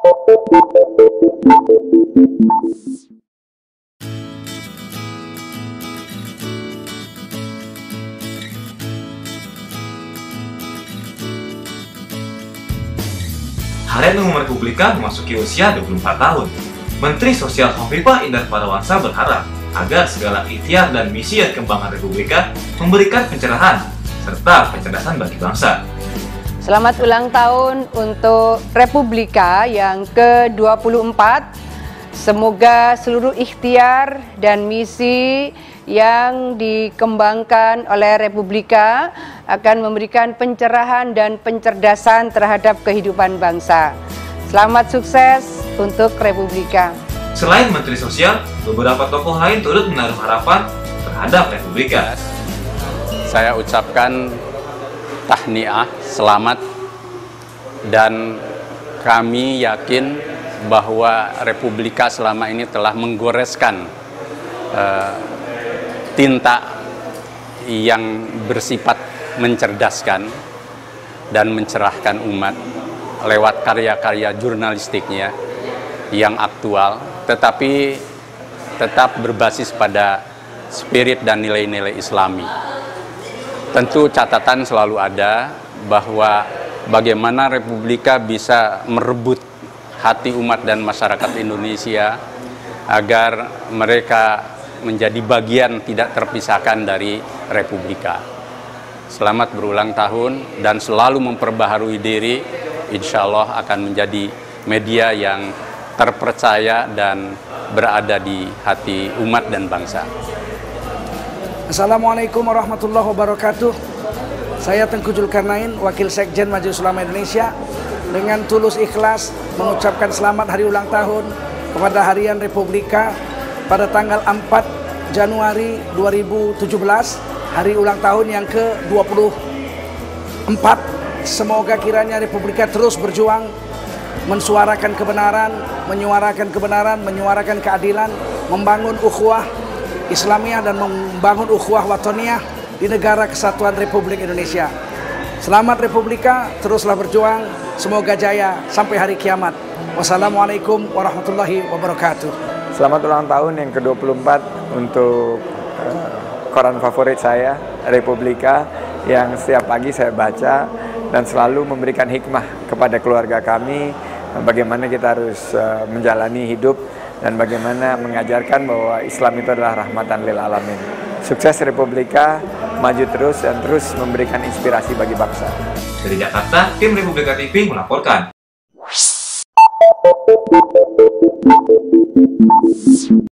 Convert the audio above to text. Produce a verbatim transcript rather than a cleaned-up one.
Harian Umum Republika memasuki usia dua puluh empat tahun. Menteri Sosial Hovifah Indar Parawansa berharap agar segala ikhtiar dan misi dan kembangan Republika memberikan pencerahan serta pencerdasan bagi bangsa. Selamat ulang tahun untuk Republika yang ke dua puluh empat. Semoga seluruh ikhtiar dan misi yang dikembangkan oleh Republika akan memberikan pencerahan dan pencerdasan terhadap kehidupan bangsa. Selamat sukses untuk Republika. Selain Menteri Sosial, beberapa tokoh lain turut menaruh harapan terhadap Republika. Saya ucapkan tahniah, selamat, dan kami yakin bahwa Republika selama ini telah menggoreskan uh, tinta yang bersifat mencerdaskan dan mencerahkan umat lewat karya-karya jurnalistiknya yang aktual, tetapi tetap berbasis pada spirit dan nilai-nilai Islami. Tentu catatan selalu ada bahwa bagaimana Republika bisa merebut hati umat dan masyarakat Indonesia agar mereka menjadi bagian tidak terpisahkan dari Republika. Selamat berulang tahun dan selalu memperbaharui diri, insya Allah akan menjadi media yang terpercaya dan berada di hati umat dan bangsa. Assalamualaikum warahmatullahi wabarakatuh. Saya Tengku Zulkarnain, Wakil Sekjen Majelis Ulama Indonesia, dengan tulus ikhlas mengucapkan selamat hari ulang tahun kepada Harian Republika pada tanggal empat Januari dua ribu tujuh belas, hari ulang tahun yang ke dua puluh empat. Semoga kiranya Republika terus berjuang mensuarakan kebenaran, menyuarakan kebenaran, menyuarakan keadilan, membangun ukhuwah Islamiyah dan membangun ukhuwah watoniyah di negara kesatuan Republik Indonesia. Selamat Republika, teruslah berjuang, semoga jaya sampai hari kiamat. Wassalamualaikum warahmatullahi wabarakatuh. Selamat ulang tahun yang ke dua puluh empat untuk uh, koran favorit saya, Republika, yang setiap pagi saya baca dan selalu memberikan hikmah kepada keluarga kami, bagaimana kita harus uh, menjalani hidup dan bagaimana mengajarkan bahwa Islam itu adalah rahmatan lil alamin. Sukses Republika, maju terus dan terus memberikan inspirasi bagi bangsa. Dari Jakarta, tim Republika T V melaporkan.